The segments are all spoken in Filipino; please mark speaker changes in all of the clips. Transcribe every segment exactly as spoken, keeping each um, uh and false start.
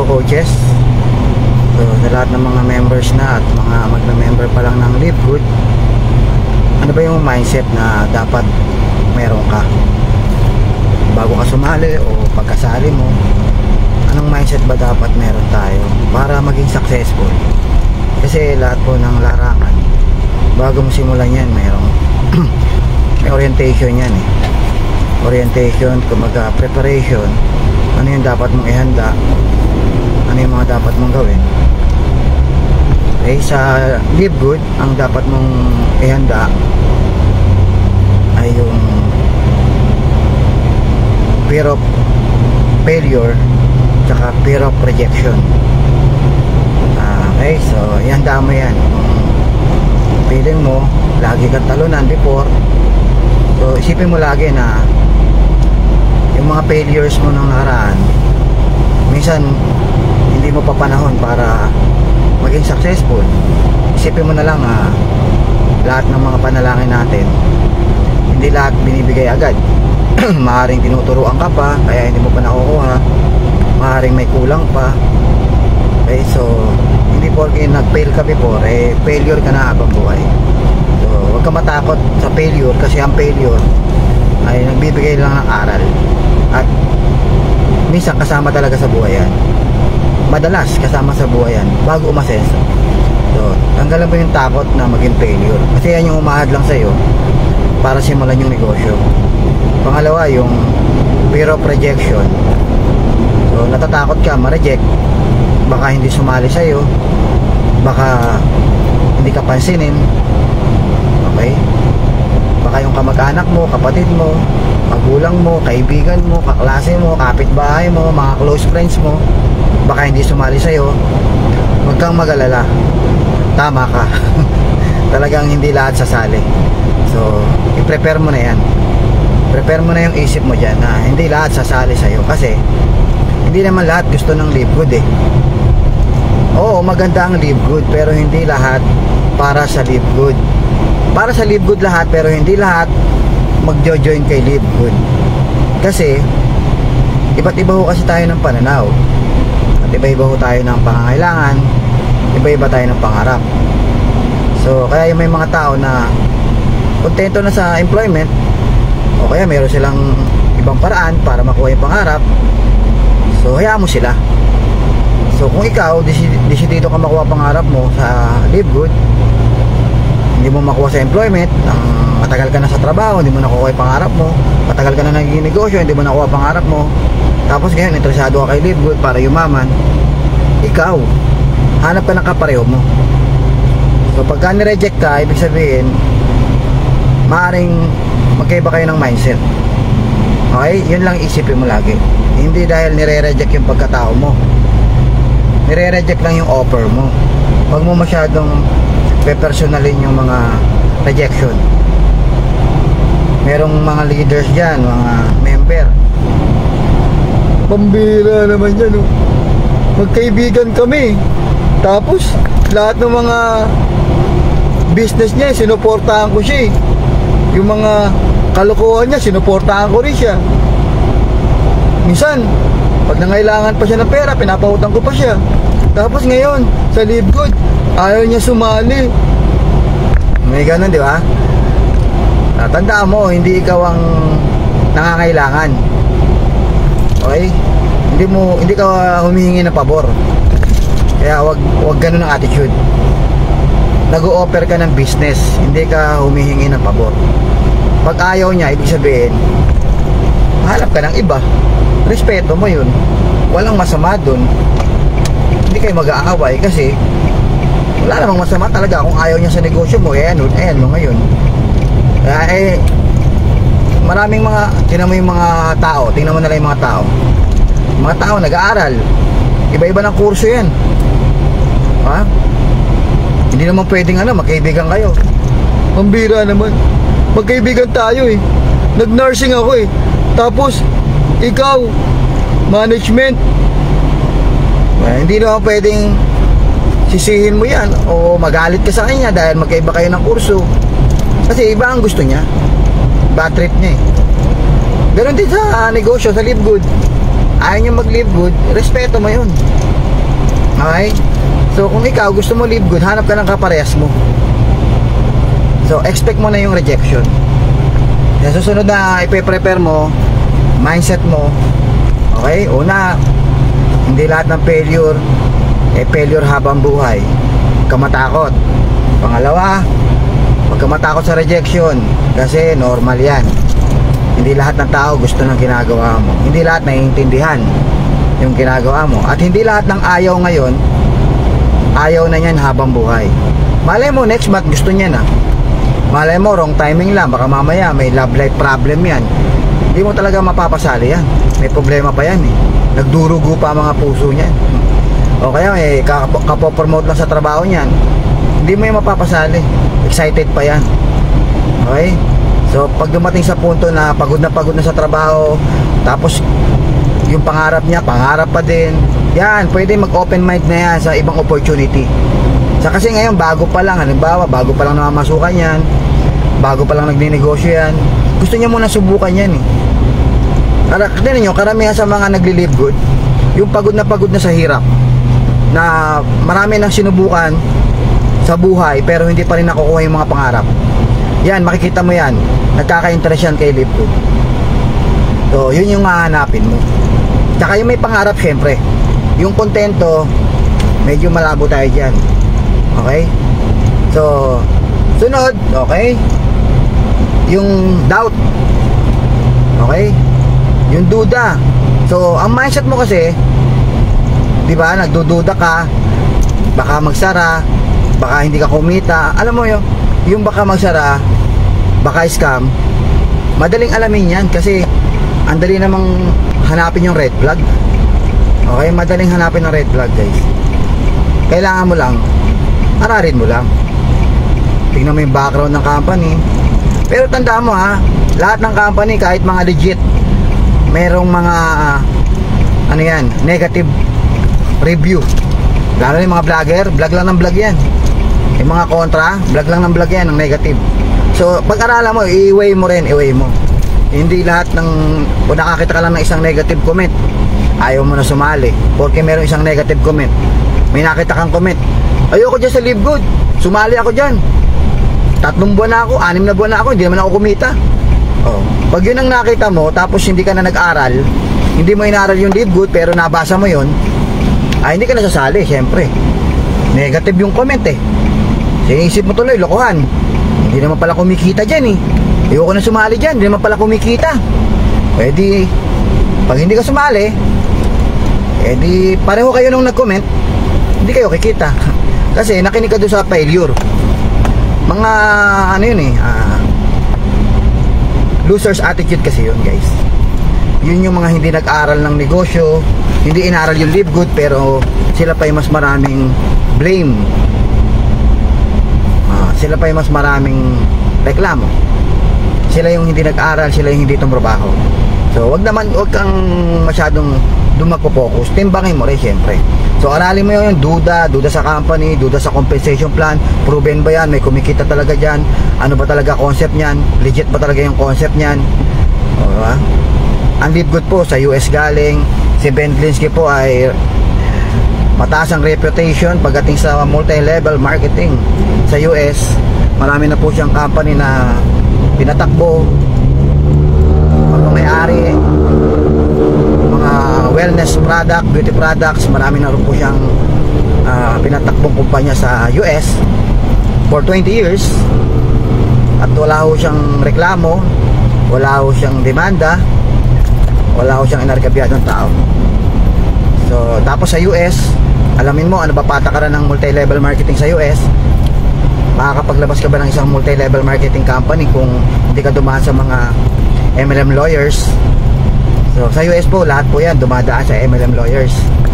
Speaker 1: coaches. So sa lahat ng mga members na at mga magna-member pa lang ng Live Good, ano ba yung mindset na dapat meron ka bago ka sumali o pagkasali mo? Anong mindset ba dapat meron tayo para maging successful? Kasi lahat po ng larangan, bago mo simulan yan, mayroong may orientation yan eh. Orientation, kumaga preparation, ano yung dapat mong ihanda, ano yung mga dapat mong gawin. Okay, sa Live Good, ang dapat mong ihanda ay yung fear of failure tsaka fear of rejection. Okay, so ihanda mo yan. Kung feeling mo lagi kang talunan before, so isipin mo lagi na yung mga failures mo nung nakaraan, minsan hindi mo pa panahon para maging successful. Isipin mo na lang ah, lahat ng mga panalangin natin, hindi lahat binibigay agad. Maaaring tinuturuan ka pa kaya hindi mo pa nakukuha, maaaring may kulang pa. Okay, so hindi porke nag-fail ka before, eh failure ka na habang buhay. So huwag ka matakot sa failure, kasi ang failure ay nagbibigay lang ng aral. At minsan kasama talaga sa buhay yan, madalas kasama sa buhay yan bago umasenso. So tanggalan mo yung takot na maging failure, kasi yan yung umahad lang sa'yo para simulan yung negosyo. Pangalawa, yung fear of rejection. So natatakot ka ma-reject, baka hindi sumali sa'yo, baka hindi ka pansinin. Okay, baka yung kamag-anak mo, kapatid mo, magulang mo, kaibigan mo, kaklase mo, kapitbahay mo, mga close friends mo, baka hindi sumali sa'yo. Huwag kang mag-alala, tama ka. Talagang hindi lahat sasali. So i-prepare mo na yan, prepare mo na yung isip mo dyan na hindi lahat sasali sa'yo, kasi hindi naman lahat gusto ng Live Good eh. Oo, maganda ang Live Good, pero hindi lahat para sa Live Good. Para sa Live Good lahat, pero hindi lahat magjo-join kay Live Good. Kasi iba't iba ho kasi tayo ng pananaw, at iba-iba ho tayo ng pangangailangan, iba-iba tayo ng pangarap. So kaya yung may mga tao na kontento na sa employment, o kaya meron silang ibang paraan para makuha yung pangarap, so hayaan mo sila. So kung ikaw desidido ka makuha pangarap mo sa Live Good, hindi mo makuha sa employment, ang matagal ka na sa trabaho, hindi mo nakuha yung pangarap mo, matagal ka na naging negosyo, hindi mo nakuha pangarap mo, tapos ngayon interesado ka kay Live Good para yumaman, ikaw hanap ka ng kapareho mo. So pagka nireject ka, ibig sabihin maaaring magkaiba kayo ng mindset. Okay, yun lang isipin mo lagi. Hindi dahil nire-reject yung pagkatao mo, nire-reject lang yung offer mo. Huwag mo masyadong pe-personalin yung mga rejection. Merong mga leaders dyan, mga member, pambira naman yan, oh. Magkaibigan kami, tapos lahat ng mga business niya sinuportahan ko siya, yung mga kalokohan niya sinuportahan ko rin siya. Minsan pag nangailangan pa siya ng pera, pinapautang ko pa siya. Tapos ngayon sa Live Good, ayaw niya sumali. May ganun, di ba? Tandaan mo, hindi ikaw ang nangangailangan. Okay? Hindi mo, hindi ka humihingi ng pabor. Kaya wag, wag ganun ang attitude. Nag-o-offer ka ng business, hindi ka humihingi ng pabor. Pag ayaw niya, ibig sabihin hanap ka ng iba. Respeto mo yun, walang masama dun. Hindi kayo mag-aaway, kasi wala namang masama talaga kung ayaw niya sa negosyo mo. Eh ano, ayan mo ngayon. Kaya eh, maraming mga, tingnan mo yung mga tao, tingnan mo na lang yung mga tao. Mga tao nag-aaral, iba-iba ng kurso yan, ha? Hindi naman pwedeng ano, magkaibigan kayo. Pambira naman, magkaibigan tayo eh. Nag-nursing ako eh, tapos ikaw management. Well, hindi naman pwedeng sisihin mo yan o magalit ka sa kanya dahil magkaiba kayo ng kurso, kasi iba ang gusto niya, bad trip niya eh. Ganon din sa uh, negosyo, sa Live Good. Ayaw niya mag-Live Good, respeto mo yun. Okay? So kung ikaw gusto mo live good, hanap ka ng kaparehas mo. So expect mo na yung rejection. Sa susunod na ipe-prepare mo, mindset mo, okay? Una, hindi lahat ng failure eh failure habang buhay. Huwag ka matakot. Pangalawa, huwag ka matakot sa rejection kasi normal yan. Hindi lahat ng tao gusto ng ginagawa mo. Hindi lahat naiintindihan yung ginagawa mo. At hindi lahat ng ayaw ngayon, ayaw na yan habang buhay. Malay mo next month gusto niya na. Malay mo wrong timing lang. Baka mamaya may love life problem yan. Hindi mo talaga mapapasali yan. May problema pa yan eh. Nagdurugo pa ang mga puso niyan. O kaya eh, kapopromote lang sa trabaho niyan, hindi mo yung mapapasali. Excited pa yan. Okay? So pag dumating sa punto na pagod na pagod na sa trabaho, tapos yung pangarap niya, pangarap pa din, yan, pwede mag-open mind na yan sa ibang opportunity. Sa kasi ngayon, bago pa lang, halimbawa, bago pa lang namamasukan yan, bago pa lang nagninegosyo yan, gusto niya muna subukan yan eh. Tignan niyo, karamihan sa mga nagli-live good, yung pagod na pagod na sa hirap, na marami nang sinubukan sa buhay pero hindi pa rin nakukuha yung mga pangarap. Yan, makikita mo yan, nagkaka-interest yan kay live good. So yun yung hahanapin mo. Tsaka yung may pangarap, syempre yung kontento, medyo malabo tayo dyan. Okay? So sunod, okay, yung doubt. Okay? Yung duda. So ang mindset mo kasi, di ba, nagdududa ka, baka magsara, baka hindi ka kumita. Alam mo yung, yung baka magsara, baka scam, madaling alamin yan kasi ang dali namang hanapin yung red flag. Okay, madaling hanapin ng red flag, guys. Kailangan mo lang, aralin mo lang, tingnan mo yung background ng company. Pero tandaan mo ha, lahat ng company, kahit mga legit, merong mga uh, ano yan, negative review. Lalo yung mga vlogger, vlog lang ng vlog yan. Yung mga kontra, vlog lang ng vlog yan, ng negative. So pag-aralan mo, i-weigh mo rin, i-weigh mo. Hindi lahat ng, kung nakakita ka lang ng isang negative comment, ayaw mo na sumali porque meron isang negative comment. May nakita kang comment, ayoko dyan sa live good, sumali ako dyan, tatlong buwan na ako, anim na buwan na ako, hindi naman ako kumita. Oh, pag yun ang nakita mo, tapos hindi ka na nag-aral, hindi mo inaral yung live good pero nabasa mo yun, ay hindi ka nasasali. Syempre negative yung comment eh. Sinisip mo tuloy, lokohan, hindi naman pala kumikita dyan eh, ayoko na sumali dyan, hindi naman pala kumikita. Pwede, pag hindi ka sumali, edi pareho kayo nung nag-comment, hindi kayo kikita kasi nakinig ka doon sa failure. Mga ano yun eh, uh, losers attitude kasi yun, guys. Yun yung mga hindi nag-aral ng negosyo, hindi inaral yung live good, pero sila pa yung mas maraming blame. Uh, sila pa yung mas maraming reklamo. Sila yung hindi nag-aral, sila yung hindi tumrabaho. So wag naman, wag kang masyadong doon magpo-focus. Timbangin mo rin, syempre. So aralin mo yun, duda, duda sa company, duda sa compensation plan, proven ba yan, may kumikita talaga dyan, ano ba talaga concept nyan, legit ba talaga yung concept nyan. O, diba? Ang live good po sa U S galing, si Ben Glinsky po ay mataas ang reputation pagdating sa multi-level marketing sa U S. Marami na po siyang company na pinatakbo, mga may-ari, mga wellness product, beauty products. Marami na rin po siyang uh, pinatakbong kumpanya sa U S for twenty years at wala ho siyang reklamo, wala ho siyang demanda, wala ho siyang inarkabyadong tao. So tapos sa U S, alamin mo ano ba patakaran ng multi-level marketing sa U S. Makakapaglabas ka ba ng isang multi-level marketing company kung hindi ka dumaan sa mga M L M lawyers? So sa U S po, lahat po yan dumadaan sa M L M lawyers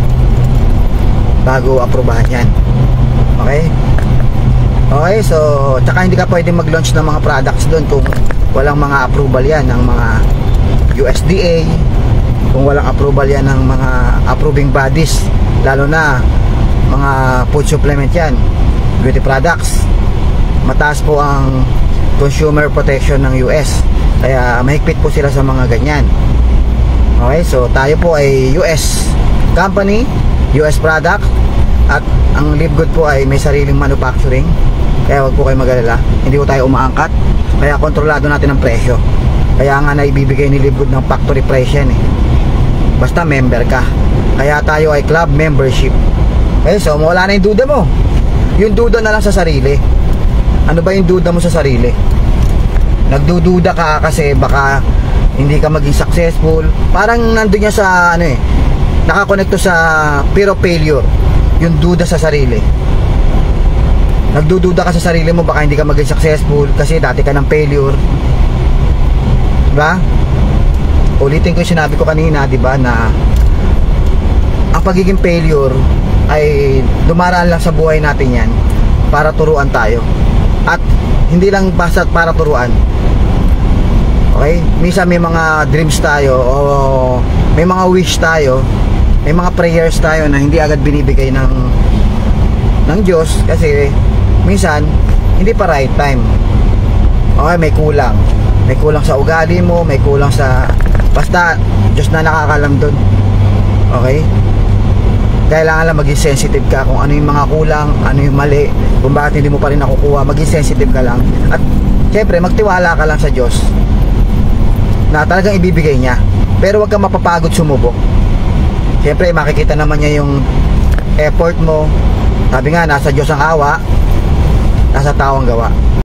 Speaker 1: bago aprobahan yan. Okay? Okay, so tsaka hindi ka pwede mag-launch ng mga products doon kung walang mga approval yan ng mga U S D A, kung walang approval yan ng mga approving bodies, lalo na mga food supplement yan, beauty products. Mataas po ang consumer protection ng U S, kaya mahigpit po sila sa mga ganyan. Okay, so tayo po ay U S company, U S product, At ang Live Good po ay may sariling manufacturing, kaya wag po kayo mag-alala, hindi po tayo umaangkat, kaya kontrolado natin ang presyo. Kaya nga naibibigay ni Live Good ng factory price yan eh, basta member ka. Kaya tayo ay club membership. Eh, so wala na yung duda mo. Yung duda na lang sa sarili. Ano ba yung duda mo sa sarili? Nagdududa ka kasi baka hindi ka maging successful. Parang nandun niya sa ano eh, nakakonekto sa fear of failure, yung duda sa sarili. Nagdududa ka sa sarili mo, baka hindi ka maging successful kasi dati ka ng failure, diba? Ulitin ko yung sinabi ko kanina, diba, na ang pagiging failure ay dumaraan lang sa buhay natin yan para turuan tayo. At hindi lang basta para turuan. Okay? Minsan may mga dreams tayo o may mga wish tayo, may mga prayers tayo na hindi agad binibigay ng ng Diyos kasi minsan hindi pa right time. Okay, may kulang. May kulang sa ugali mo, may kulang sa basta Diyos na nakakalam doon. Okay? Kailangan lang maging sensitive ka kung ano yung mga kulang, ano yung mali, kung bakit hindi mo pa rin nakukuha. Maging sensitive ka lang. At syempre magtiwala ka lang sa Diyos na talagang ibibigay niya. Pero wag kang mapapagod sumubok. Syempre makikita naman niya yung effort mo. Sabi nga, nasa Diyos ang awa, nasa tao ang gawa.